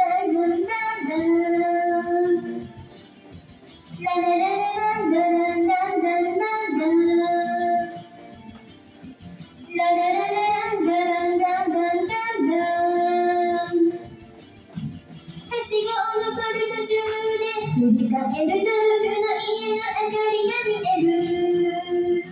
振り返る遠くの家の明かりが見える。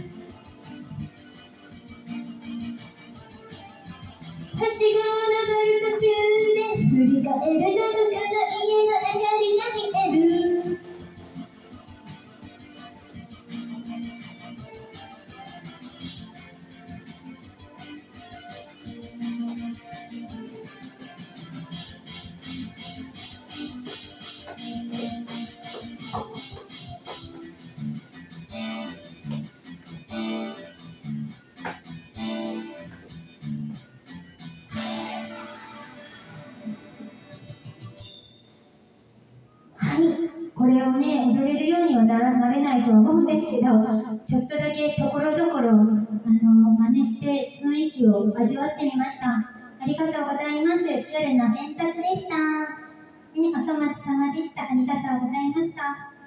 はしごを登る途中で振り返る遠くの家の明かりが見える。これをね、踊れるようにはなれないとは思うんですけど、ちょっとだけところどころ真似して雰囲気を味わってみました。ありがとうございます。夜の伝達でした。お粗末様でした。ありがとうございました。